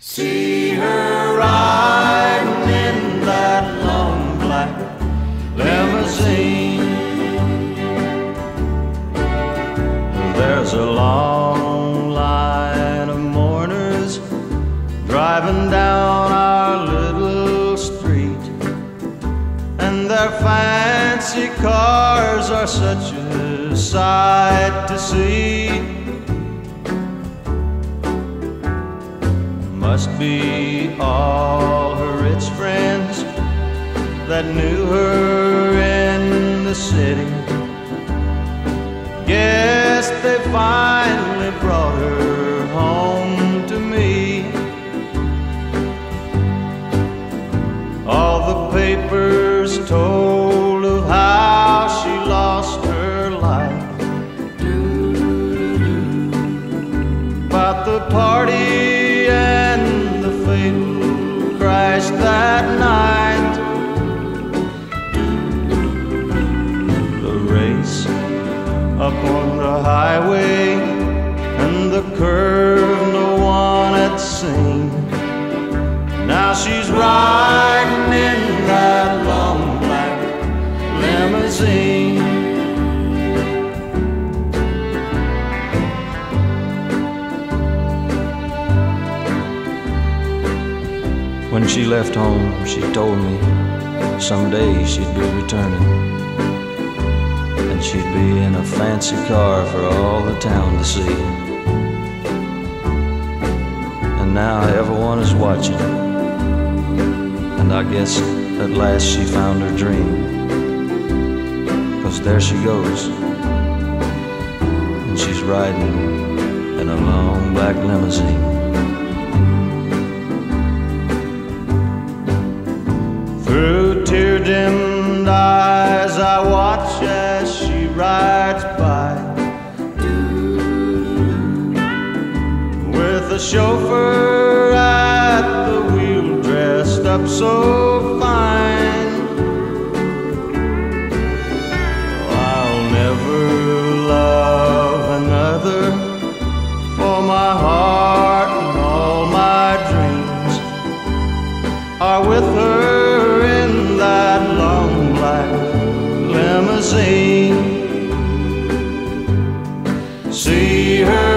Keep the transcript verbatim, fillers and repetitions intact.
See her riding in that long black limousine. There's a long line of mourners driving down our little street, and their fancy cars are such a sight to see. Must be all her rich friends that knew her in the city. Guess they finally brought her home to me. All the papers told of how she lost her life, about the party and the fatal crash that night. The race up on the highway and the curve no one had seen. Now she's riding in that long black limousine. When she left home, she told me someday she'd be returning, and she'd be in a fancy car for all the town to see. And now everyone is watching, and I guess at last she found her dream, 'cause there she goes, and she's riding in a long black limousine. Through tear-dimmed eyes I watch as she rides by, with a chauffeur at the wheel dressed up so fine. I'll never love another, for my heart and all my dreams are with her in that long black limousine. See her